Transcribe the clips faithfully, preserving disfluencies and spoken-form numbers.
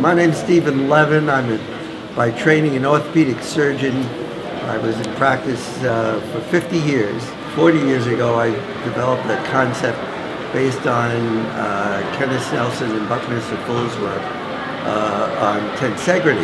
My name's Stephen Levin. I'm a, by training an orthopedic surgeon. I was in practice uh, for fifty years. forty years ago, I developed a concept based on uh, Kenneth Nelson and Buckminster Fuller's work uh, on tensegrity.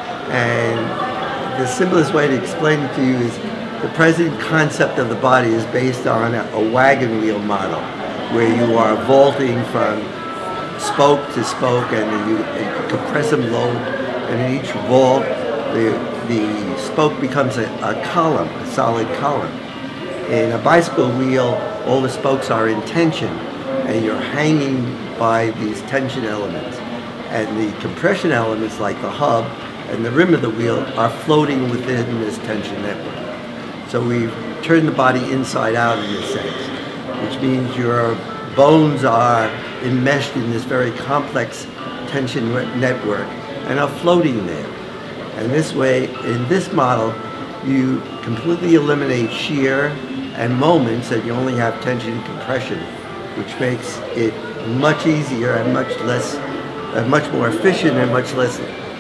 And the simplest way to explain it to you is the present concept of the body is based on a, a wagon wheel model, where you are vaulting from spoke to spoke, and you, you compress them low, and in each vault, the, the spoke becomes a, a column, a solid column. In a bicycle wheel, all the spokes are in tension, and you're hanging by these tension elements. And the compression elements, like the hub and the rim of the wheel, are floating within this tension network. So we've turned the body inside out in this sense, which means your bones are enmeshed in this very complex tension network and are floating there. And this way, in this model, you completely eliminate shear and moments, and you only have tension and compression, which makes it much easier and much less, uh, much more efficient and much less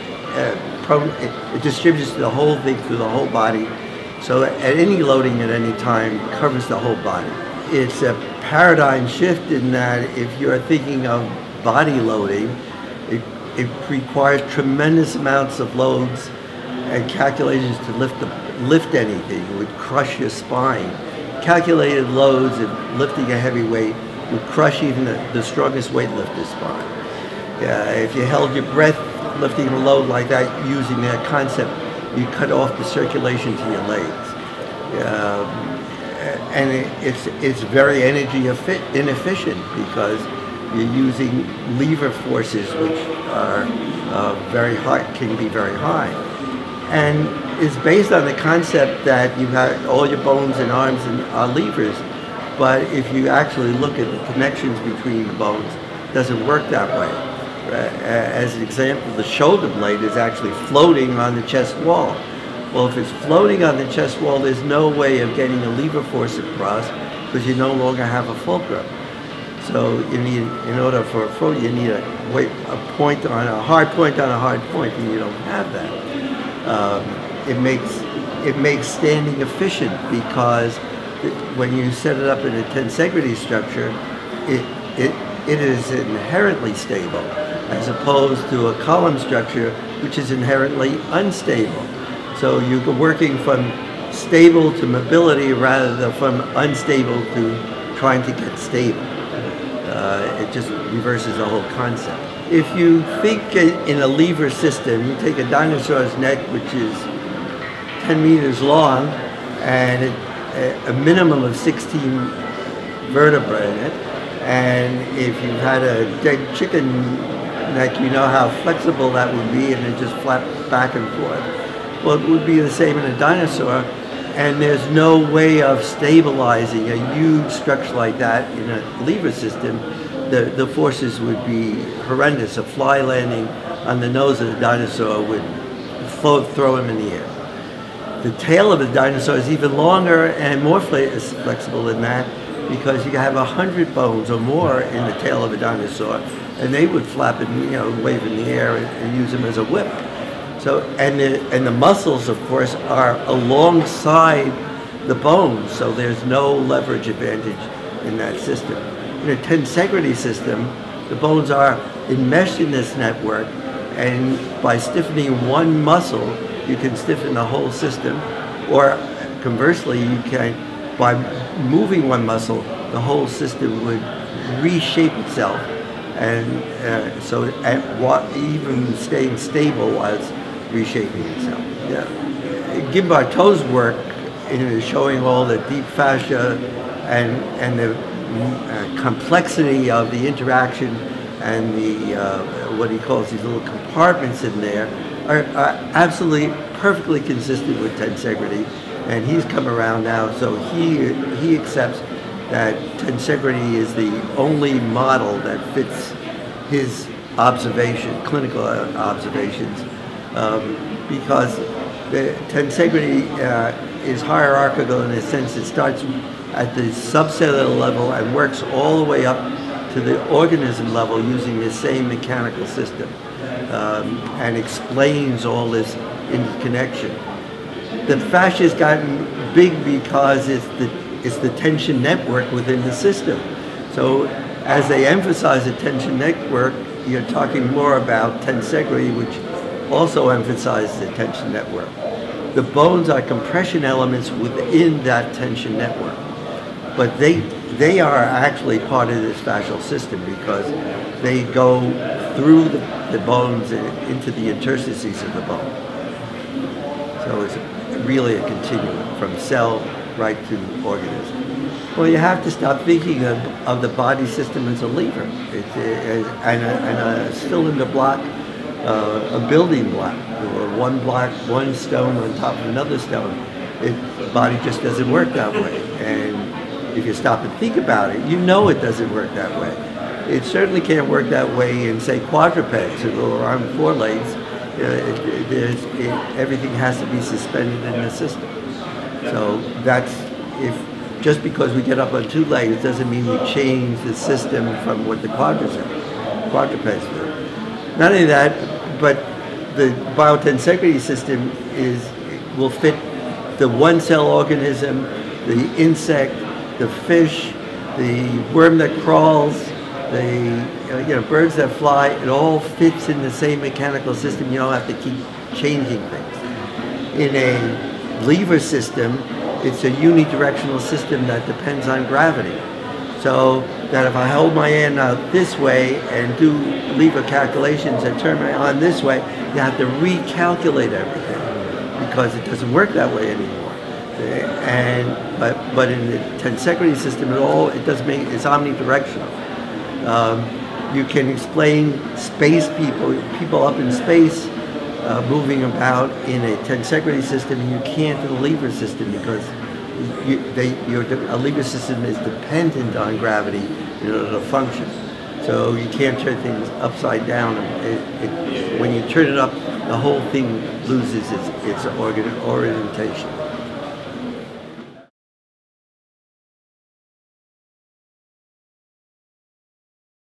uh, prone. It, it distributes the whole thing through the whole body, so at any loading at any time covers the whole body. It's a paradigm shift in that if you're thinking of body loading, it, it requires tremendous amounts of loads and calculations to lift the, lift anything. It would crush your spine. Calculated loads of lifting a heavy weight would crush even the, the strongest weightlifter's spine. Uh, if you held your breath lifting a load like that using that concept, you cut off the circulation to your legs. Um, and it, it's, it's very energy inefficient because you're using lever forces, which are uh, very high, can be very high. And it's based on the concept that you have all your bones and arms and are levers, but if you actually look at the connections between the bones, it doesn't work that way. Uh, as an example, the shoulder blade is actually floating on the chest wall. Well, if it's floating on the chest wall, there's no way of getting a lever force across because you no longer have a fulcrum. So you need, in order for a float, you need a, weight, a point on a hard point on a hard point, and you don't have that. Um, it makes it makes standing efficient because it, when you set it up in a tensegrity structure, it it it is inherently stable, as opposed to a column structure, which is inherently unstable. So you're working from stable to mobility rather than from unstable to trying to get stable. Uh, it just reverses the whole concept. If you think in a lever system, you take a dinosaur's neck, which is ten meters long, and it, a minimum of sixteen vertebrae in it. And if you've had a dead chicken neck, you know how flexible that would be, and it just flaps back and forth. Well, it would be the same in a dinosaur, and there's no way of stabilizing a huge structure like that in a lever system. The, the forces would be horrendous. A fly landing on the nose of the dinosaur would float, throw him in the air. The tail of the dinosaur is even longer and more flexible than that, because you have a hundred bones or more in the tail of a dinosaur, and they would flap and, you know, wave in the air and, and use them as a whip. So, and the, and the muscles, of course, are alongside the bones, so there's no leverage advantage in that system. In a tensegrity system, the bones are enmeshed in this network, and by stiffening one muscle, you can stiffen the whole system, or conversely, you can, by moving one muscle, the whole system would reshape itself, and uh, so at what, even staying stable while it's reshaping itself. Yeah. Guimbarteau's work is showing all the deep fascia and and the uh, complexity of the interaction and the uh, what he calls these little compartments in there are, are absolutely perfectly consistent with tensegrity, and he's come around now, so he he accepts that tensegrity is the only model that fits his observation, clinical observations. Um, because the tensegrity uh, is hierarchical in a sense. It starts at the subcellular level and works all the way up to the organism level using the same mechanical system. um, and explains all this interconnection. The fascia has gotten big because it's the, it's the tension network within the system. So as they emphasize the tension network, you're talking more about tensegrity, which also emphasizes the tension network. The bones are compression elements within that tension network, but they they are actually part of this fascial system because they go through the, the bones and into the interstices of the bone. So it's really a continuum from cell right to organism. Well, you have to stop thinking of, of the body system as a lever. It's a, and, a, and a cylinder block, uh, a building block, or one block, one stone on top of another stone. It, the body just doesn't work that way. And if you stop and think about it, you know it doesn't work that way. It certainly can't work that way in, say, quadrupeds or on four legs. Uh, it, it, there's, it, everything has to be suspended in the system. So that's, if just because we get up on two legs doesn't mean we change the system from what the quadrupeds quadrupeds do. Not only that, but the biotensecurity system is will fit the one-cell organism, the insect, the fish, the worm that crawls, the uh, you know birds that fly. It all fits in the same mechanical system. You don't have to keep changing things. In a lever system, it's a unidirectional system that depends on gravity. So that if I hold my hand out this way and do lever calculations and turn my arm this way, you have to recalculate everything because it doesn't work that way anymore. And but but in the tensegrity system, it all it does make it's omnidirectional. Um, you can explain space people people up in space uh, moving about in a tensegrity system, and you can't in a lever system because you, they, your, a lever system is dependent on gravity in order to function. So you can't turn things upside down. It, it, when you turn it up, the whole thing loses its its organ, orientation.